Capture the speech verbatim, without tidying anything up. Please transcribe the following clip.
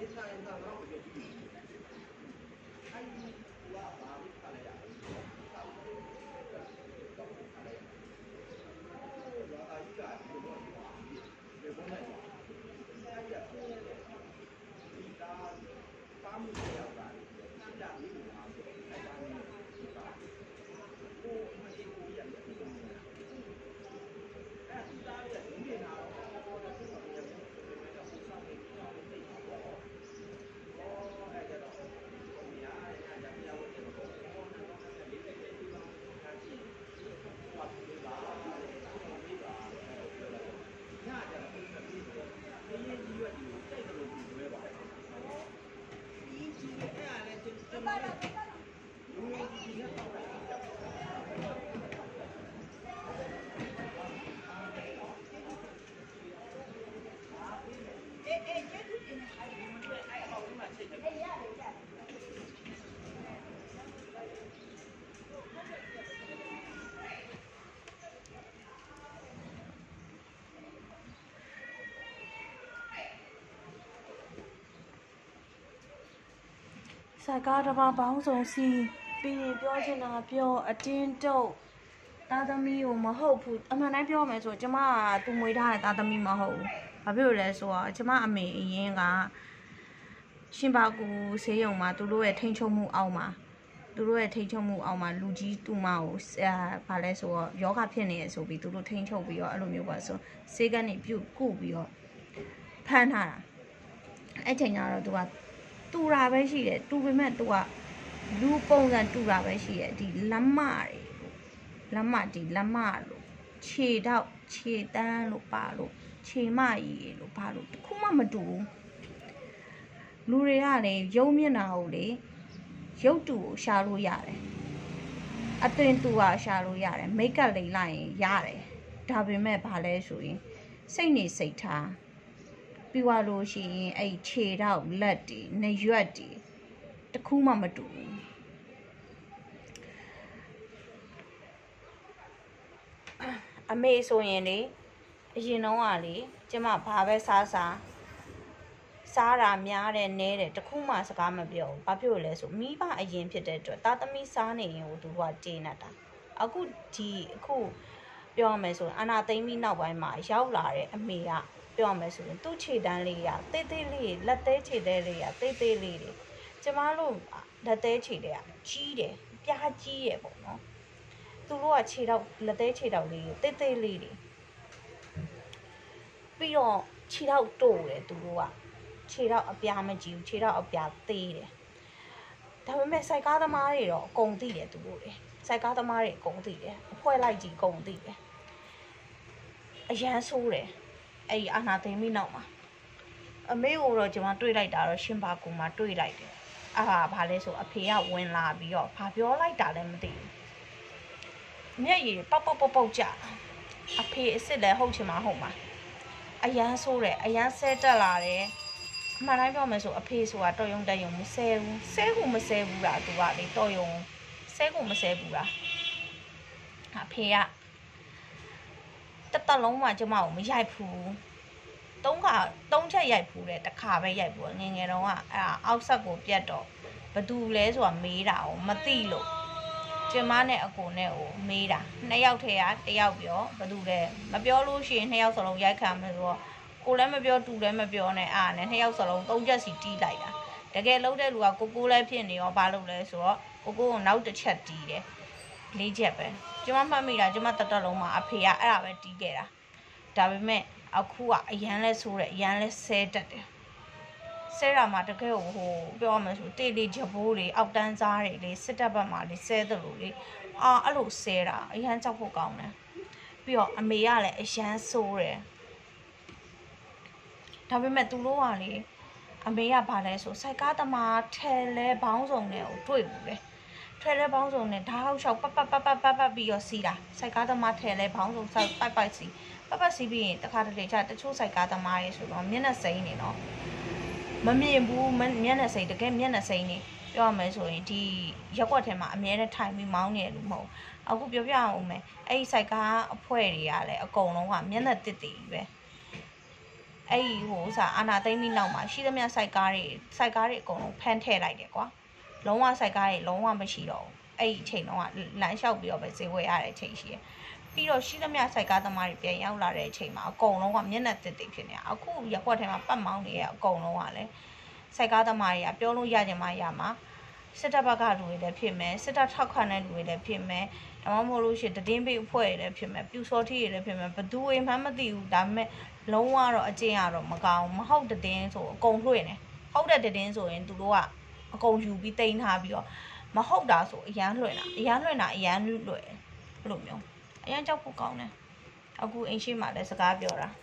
Sai cá đó bao bao giống gì bây giờပြောcho nóပြောở trên đâu ta tâm mi mà hậu phụ mà nãyပြောmày rồi chứ mà tụi mới ra ta tâm mi mà hậu à bây giờ lại số chứ mà mày yên cả xin bảo cô sử dụng mà tụi tôi thấy trong mũ áo mà tụi tôi thấy trong mũ áo mà lưu chí tụi màu à phải lại số gió cả phiền này số bị tụi tôi thấy trong bị ở luôn nhiều quá số sẽ cái này biểu cũ bị ở phan hà ai thấy nhau rồi tụi bạn tụi ra bây giờ tụi bên mẹ tụi lưu phong ra tụi ra bây giờ thì lắm mà lắm mà thì lắm mà luôn chế đạo chế đan luôn ba luôn chế mà gì luôn ba luôn không mà mà đủလူတွေကလည်းရုံးမျက်နှာကိုလေရုပ်တူကိုရှာလို့ရတယ်အသွင်တူကရှာလို့ရတယ်မိတ်ကပ်လိမ့်လိုက်ရင်ရတယ်ဒါပေမဲ့ဘာလဲဆိုရင်စိတ်နေစိတ်ထားပြီးသွားလို့ရှိရင်အဲ့ခြေထောက်လက်တွေနှရွက်တွေတခုမှမတူဘူးအမေဆိုရင်လေအရင်တော့ကလေကျမဘာပဲစားစားစားတာများတယ်နဲတယ်တခုမှစကားမပြောဘူးဘာဖြစ်လို့လဲဆိုမိဘအရင်ဖြစ်တဲ့အတွက်တာသမီစားနေရင်ကိုသူကကျေနပ်တာအခုဒီအခုပြောရမယ်ဆိုရင်အာနာသိမ့်ပြီးနောက်ပိုင်းမှာရောက်လာတဲ့အမေကပြောရမယ်ဆိုရင်သူ့ခြေတန်းလေးကတေးသေးလေးလက်သေးခြေသေးလေးကတေးသေးလေးတွေကျမတို့လက်သေးခြေတွေကကြီးတယ်ပြားကြီးရပေါ့နော်သူတို့ကခြေတော့လက်သေးခြေတော့လေးတေးသေးလေးတွေပြီးတော့ခြေတော့တိုးတယ်သူတို့ကခြေတော့အပြားမကြည့်ဘူးခြေတော့အပြားသေးတယ်ဒါပေမဲ့စိုက်ကားသမားတွေတော့အကုန်သိတယ်သူတို့တွေစိုက်ကားသမားတွေအကုန်သိတယ်အဖွဲလိုက်ကြီးအကုန်သိတယ်အရန်ဆိုးတယ်အဲ့ဒီအာနာသိမ့်ပြီးနောက်မှာအမေကိုတော့ကျွန်မတွေ့လိုက်တာတော့ရှင်ဘာကူမှာတွေ့လိုက်တယ်အာဘာလဲဆိုအဖေကဝင်လာပြီးတော့ဘာပြောလိုက်တာလည်းမသိဘူးမျက်ရည်ပေါက်ပေါက်ပေါက်ပေါက်ကြအဖေအစ်စ်လည်းဟုတ်ချင်မှာဟုတ်မှာအရန်ဆိုးတယ်အရန်ဆဲတက်လာတယ်အမှန်တိုင်းပြောမယ်ဆိုအဖေဆိုတာတော်ရုံတက်ရုံမဆဲဘူးဆဲကူမဆဲဘူးလားသူကလေတော်ရုံဆဲကူမဆဲဘူးလားအဖေကတတလုံးမှကျမကိုမရိုက်ဘူးသုံးခါသုံးချက်ရိုက်ဘူးလေတစ်ခါပဲရိုက်ဘူးငယ်ငယ်တုန်းကအဲ့ဒါအောက်ဆက်ကိုပြတ်တော့ဘသူလဲဆိုတာမေးတာကိုမသိလို့ကျမနဲ့အကိုနဲ့ကိုမေးတာနှစ်ယောက်ထဲကတစ်ယောက်ပြောဘသူလဲမပြောလို့ရှိရင်နှစ်ယောက်စလုံးရိုက်ခံမယ်ဆိုတော့ကိုလည်းမပြောတူလည်းမပြောနဲ့အားနဲ့နှစ်ယောက်စလုံးသုံးချက်စီတီးလိုက်တာတကယ်လုံးတဲ့လူကကိုကိုလည်းဖြစ်နေရောဘာလို့လဲဆိုတော့ကိုကိုကိုနောက်တစ်ချက်တီးတယ်လေးချက်ပဲကျမမှတ်မိတာကျမတတလုံးမှာအဖေကအဲ့ဒါပဲတီးခဲ့တာဒါပေမဲ့အခုကအရန်လဲဆိုးတယ်အရန်လဲဆဲတက်တယ်ဆဲတာမှာတကယ်ဟိုပြောရမယ်ဆိုတေးလေးဂျဘိုးတွေအောက်တန်းစားတွေလေစစ်တပ်ဘက်မှာလေဆဲတယ်လို့လေအာအဲ့လိုဆဲတာအရန်ကြောက်ဖို့ကောင်းတယ်ပြီးတော့အမေကလည်းအရန်ဆိုးတယ်ဒါပေမဲ့သူတို့ကလေအမေကဘာလဲဆိုစိုက်ကားသမားထဲလဲဘောင်းစုံနဲ့ကိုတွေ့ဘူးလေထဲလဲဘောင်းစုံနဲ့ဓာတ်ဟောက်လျှောက်ပတ်ပတ်ပတ်ပတ်ပတ်ပတ်ပြီးတော့စီးတာစိုက်ကားသမားထဲလဲဘောင်းစုံစိုက်ပိုက်ပိုက်စီးပတ်ပတ်စီးပြီးရင်တခါတလေကျတချို့စိုက်ကားသမားတွေဆိုတော့မျက်နှာစိမ်းနေတော့မမြင်ဘူးမျက်နှာစိမ်းတကယ်မျက်နှာစိမ်းနေပြောရမယ်ဆိုရင်ဒီရက်ွက်ထဲမှာအများနဲ့ထိုင်ပြီးမောင်းနေတယ်လို့မဟုတ်အခုပြောပြအောင်မယ်အဲ့ဒီစိုက်ကားအဖွဲတွေကလည်းအကုန်လုံးကမျက်နှာတစ်တည်ပဲအဲ့ဒီဟိုဥစားအာနာသိမ့်ပြီးနောက်မှာရှိသမျှစိုက်ကားတွေစိုက်ကားတွေအကုန်လုံးဖမ်းထည့်လိုက်တယ်ကွာလုံးဝစိုက်ကားတွေလုံးဝမရှိတော့ဘူးအဲ့ဒီအချိန်တော့လမ်းလျှောက်ပြီးတော့ပဲဈေးဝယ်ရတဲ့အချိန်ရှိတယ်ပြီးတော့ရှိသမျှစိုက်ကားသမားတွေပြန်ရောက်လာတဲ့အချိန်မှာအကုန်လုံးကမျက်နှာတစ်တစ်ဖြစ်နေတာအခုရက်ွက်ထဲမှာပတ်မောင်းနေရအကုန်လုံးကလည်းစိုက်ကားသမားတွေကပြောလို့ရကြမှာရမှာစစ်တပ်ဘက်ကလူတွေလည်းဖြစ်မယ်စစ်တပ်ထောက်ခံတဲ့လူတွေလည်းဖြစ်မယ်ဒါမှမဟုတ်လို့ရှိရင်တည်င်းပေးအဖွဲ့တွေလည်းဖြစ်မယ်ပြူစော်ထီတွေလည်းဖြစ်မယ်ဘသူတွေမှမသိဘူးဒါပေမဲ့လုံးဝတော့အကျင့်ရတော့မကောင်းမဟုတ်တည်င်းဆိုအကုန်လွှင့်နေဟုတ်တဲ့တည်င်းဆိုရင်သူတို့ကအကုန်ယူပြီးတိန်းထားပြီးတော့မဟုတ်တာဆိုအရန်လွှင့်တာအရန်လွှင့်တာအရန်လွှဲဘယ်လိုမျိုးအရန်ကြောက်ဖို့ကောင်းတယ်အခုအိမ်ရှိမှလည်းစကားပြောတာ